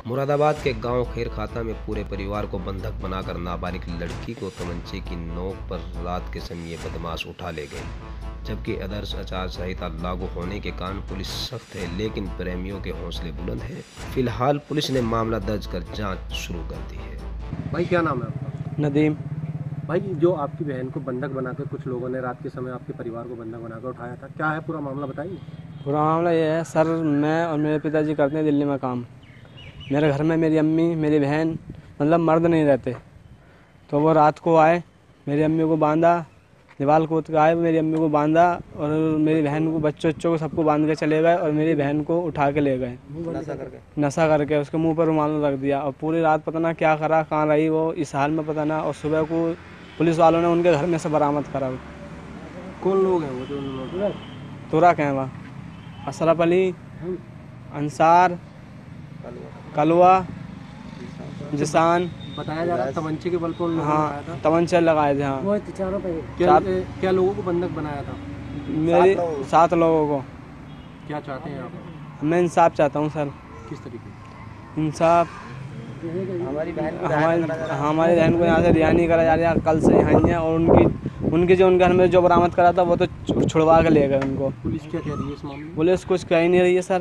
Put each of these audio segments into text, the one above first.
मुरादाबाद के गांव खैरखाता में पूरे परिवार को बंधक बनाकर नाबालिग लड़की को तमंचे की नोक पर रात के समय ये बदमाश उठा ले गए। जबकि आदर्श आचार संहिता लागू होने के कारण पुलिस सख्त है, लेकिन प्रेमियों के हौसले बुलंद हैं। फिलहाल पुलिस ने मामला दर्ज कर जांच शुरू कर दी है। भाई क्या नाम है आपका? नदीम। भाई जो आपकी बहन को बंधक बनाकर कुछ लोगों ने रात के समय आपके परिवार को बंधक बनाकर उठाया था, क्या है पूरा मामला बताइए। पूरा मामला ये है सर, मैं और मेरे पिताजी करते हैं दिल्ली में काम। मेरे घर में मेरी अम्मी, मेरी बहन, मतलब मर्द नहीं रहते। तो वो रात को आए, मेरी अम्मी को बांधा, दीवार कूद के आए, मेरी अम्मी को बांधा और मेरी बहन को, बच्चों को सबको बांध के चले गए और मेरी बहन को उठा के ले गए नशा करके उसके मुंह पर रुमाल रख दिया। और पूरी रात पता ना क्या करा, कहाँ रही वो इस हाल में पता ना। और सुबह को पुलिस वालों ने उनके घर में से बरामद करा। कौन लोग हैं वो जो उन्होंने? तुरा कहवा, अशरफ अली, अंसार, कलवा, जिसान। बताया जा रहा है तमंचे के बल पर उन लोगों ने उठाया था। हाँ, तमंचे लगाए थे। हाँ, क्या लोगों को बंधक बनाया था? मेरी 7 लोगों को। क्या चाहते हैं आप? मैं इंसाफ चाहता हूँ सर। किस तरीके? इंसाफ। हमारी बहन को यहाँ से रिहा नहीं करा जा रहा, कल से यहाँ ही है। और उनकी जो उनके घर में जो बरामद करा था वो तो छुड़वा के ले गए उनको। पुलिस क्या कह रही है इस मामले में? पुलिस कुछ कह ही नहीं रही है सर।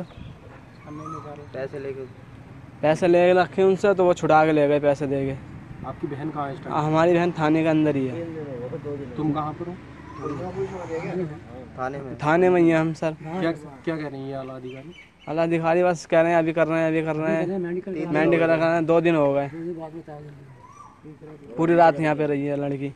पैसे ले रखे उनसे, तो वो छुड़ा के ले गए पैसे दे के। आपकी बहन कहाँ है इस टाइम? हमारी बहन थाने के अंदर ही है। तुम कहाँ पर हो? थाने में ही है हम सर। क्या कह रही है आला अधिकारी? आला अधिकारी बस कह रहे हैं अभी कर रहे हैं मेडिकल कर रहे हैं। 2 दिन हो गए, पूरी रात यहाँ पे रही है लड़की।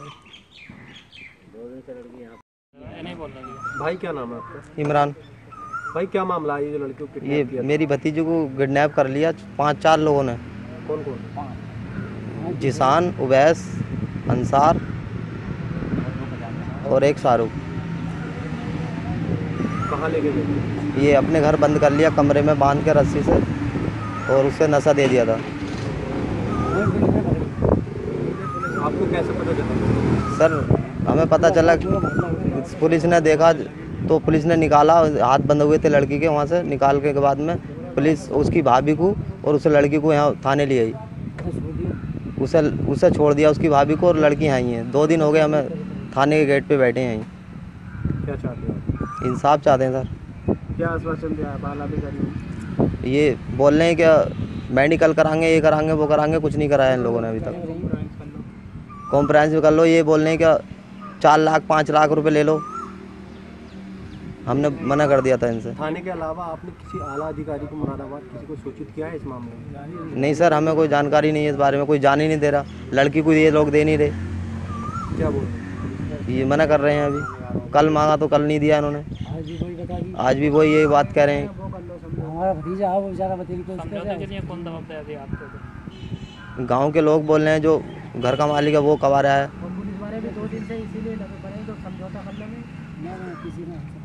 भाई क्या नाम है आपका? इमरान। भाई क्या मामला है ये जो लड़की को ये मेरी भतीजी को किडनैप कर लिया 5-4 लोगों ने। कौन कौन? जिसान, उवैस, अंसार और एक शाहरुख। कहाँ लेके गए? ये अपने घर बंद कर लिया, कमरे में बांध के रस्सी से, और उससे नशा दे दिया था। आपको कैसे पता चला? सर हमें पता चला, पुलिस ने देखा तो पुलिस ने निकाला, हाथ बंधे हुए थे लड़की के, वहाँ से निकाल के बाद में पुलिस उसकी भाभी को और उस लड़की को यहाँ थाने ले आई। उसे छोड़ दिया उसकी भाभी को, और लड़की यहाँ ही है। 2 दिन हो गए हमें थाने के गेट पे बैठे हैं। क्या चाहते हैं? इंसाफ चाहते हैं सर। क्या आश्वासन दिया आला अधिकारी? ये बोल रहे हैं क्या मेडिकल कराएंगे, ये कराएंगे, वो कराएंगे, कुछ नहीं कराया इन लोगों ने अभी तक। कॉम्प्रहेंसिव कर लो, ये बोल रहे हैं क्या 4 लाख 5 लाख रुपए ले लो। हमने मना कर दिया था इनसे। थाने के अलावा आपने किसी आला अधिकारी को मुरादाबाद किसी को सूचित किया है इस मामले में? नहीं सर, हमें कोई जानकारी नहीं है इस बारे में, कोई जान ही नहीं दे रहा। लड़की को ये लोग दे नहीं रहे। क्या बोल? ये मना कर रहे हैं अभी। कल मांगा तो कल नहीं दिया इन्होंने, आज भी वही यही बात कह रहे हैं। गांव के लोग बोल रहे हैं, जो घर का मालिक है वो कमा रहा है।